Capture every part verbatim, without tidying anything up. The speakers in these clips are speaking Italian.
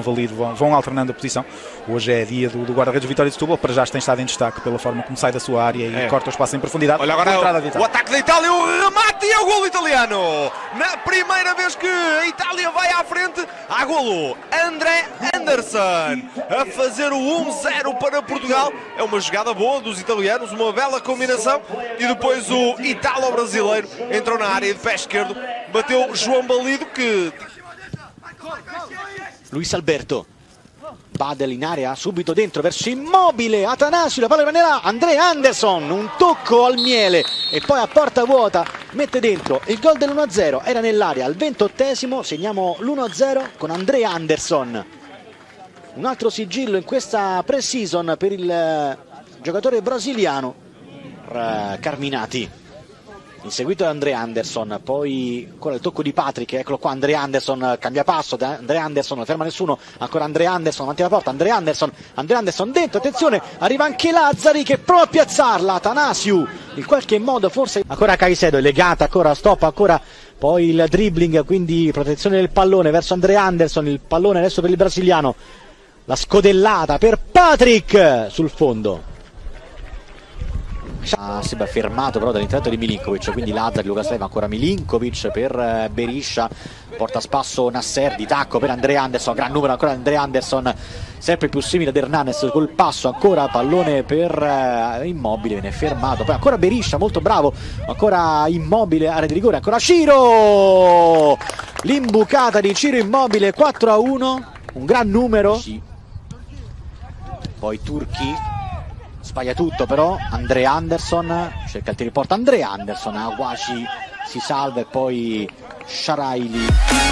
Valido vão, vão alternando a posição. Hoje é dia do, do guarda-redes Vitória de Setúbal, para já tem estado em destaque pela forma como sai da sua área e é. corta o espaço em profundidade. Olha agora o, o ataque da Itália, o remate e é o golo italiano. Na primeira vez que a Itália vai à frente, há golo. André Anderson a fazer o um zero para Portugal. É uma jogada boa dos italianos, uma bela combinação. E depois o italo-brasileiro entrou na área de pé esquerdo, bateu João Balido que... Luis Alberto, Badel in area, subito dentro verso Immobile, Atanasio, la palla rimanerà, Andrea Anderson, un tocco al miele e poi a porta vuota mette dentro il gol dell'uno a zero, era nell'area al ventottesimo, segniamo l'uno a zero con Andrea Anderson. Un altro sigillo in questa pre-season per il giocatore brasiliano Carminati. Inseguito da Andrea Anderson, poi ancora il tocco di Patrick, eccolo qua Andrea Anderson, cambia passo, Andrea Anderson, non ferma nessuno, ancora Andrea Anderson, davanti alla porta, Andrea Anderson, Andrea Anderson dentro, attenzione, arriva anche Lazzari che prova a piazzarla, Atanasio, in qualche modo forse, ancora Caicedo, è legata, ancora stop, ancora poi il dribbling, quindi protezione del pallone verso Andrea Anderson, il pallone adesso per il brasiliano, la scodellata per Patrick sul fondo. Ah, sembra fermato però dall'intervento di Milinkovic, quindi Lazzari, Lucas Leiva, ancora Milinkovic per eh, Beriscia, porta a spasso Nasser, di tacco per Andrea Anderson, gran numero ancora Andrea Anderson, sempre più simile ad Hernanes col passo, ancora pallone per eh, Immobile, viene fermato, poi ancora Beriscia, molto bravo, ancora Immobile, area di rigore, ancora Ciro, l'imbucata di Ciro Immobile, quattro a uno, un gran numero, sì. Poi Turchi sbaglia tutto però, Andrea Anderson cerca il tiro di porta, Andrea Anderson, Aguaci si salva e poi Sharaili.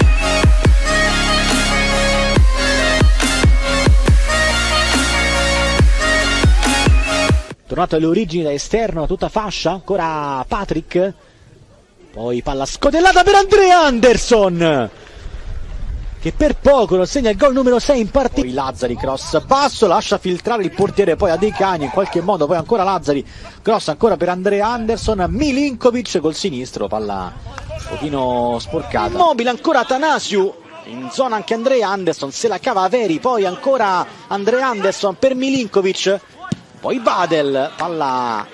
Tornato alle origini da esterno a tutta fascia, ancora Patrick, poi palla scodellata per Andrea Anderson che per poco non segna il gol numero sei in partita. Poi Lazzari, cross basso, lascia filtrare il portiere poi a dei cani in qualche modo, poi ancora Lazzari, cross ancora per Andrea Anderson, Milinkovic col sinistro, palla un pochino sporcata. Immobile, ancora Atanasio, in zona anche Andrea Anderson, se la cava Averi, poi ancora Andrea Anderson per Milinkovic, poi Badel, palla...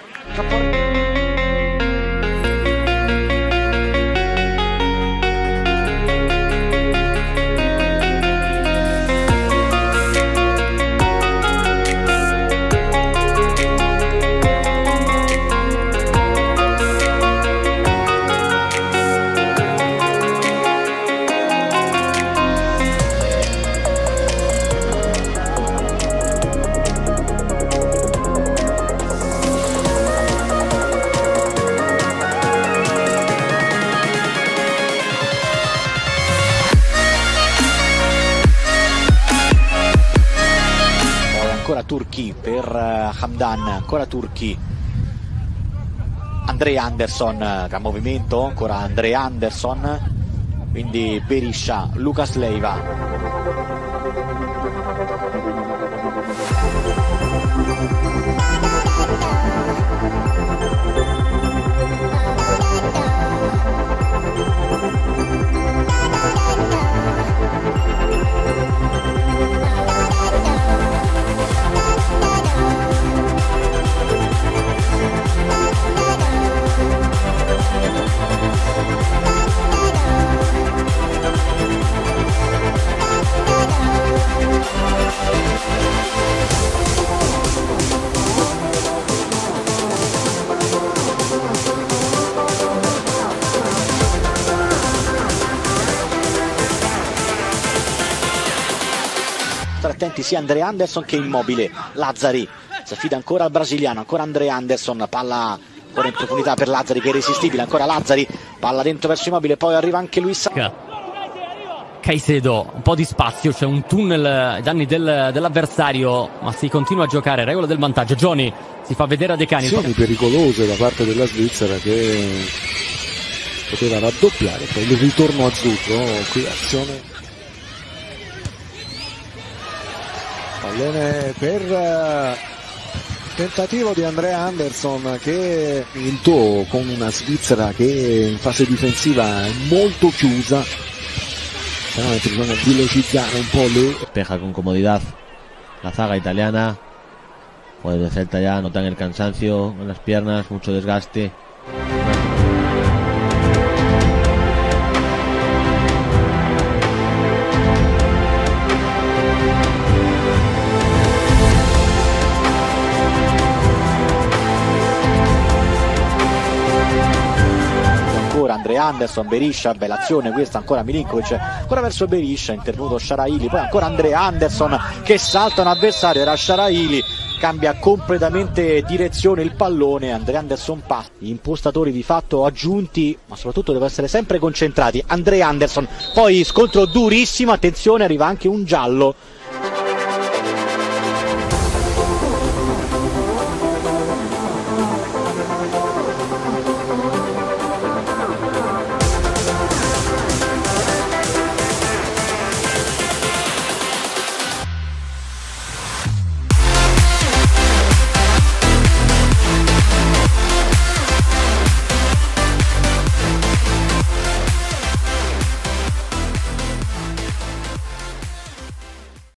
Turchi per uh, Hamdan, ancora Turchi, Andrea Anderson, gran movimento, ancora Andrea Anderson, quindi Beriscia, Lucas Leiva. Attenti sia Andrea Anderson che Immobile. Lazzari si affida ancora al brasiliano, ancora Andrea Anderson, palla ancora in profondità per Lazzari che è irresistibile, ancora Lazzari, palla dentro verso Immobile, poi arriva anche Luis Caicedo, un po' di spazio, c'è un tunnel ai danni del, dell'avversario, ma si continua a giocare, regola del vantaggio. Gioni si fa vedere a De Cani. Azioni pericolose da parte della Svizzera che poteva raddoppiare, poi il ritorno azzurro, qui azione. Pallone per tentativo di Andrea Anderson che vinto con una Svizzera che in fase difensiva è molto chiusa. Chiaramente bisogna velocizzare un po' le... Despeja con comodidad la zaga italiana. Jugadores de Celta ya notan el cansancio en las piernas, mucho desgaste. Andre Anderson, Berisha, bella azione questa, ancora Milinkovic, ancora verso Berisha, intervenuto Sharaili, poi ancora Andre Anderson che salta un avversario, era Sharaili, cambia completamente direzione il pallone, Andre Anderson passa, gli impostatori di fatto aggiunti, ma soprattutto devono essere sempre concentrati. Andre Anderson, poi scontro durissimo, attenzione, arriva anche un giallo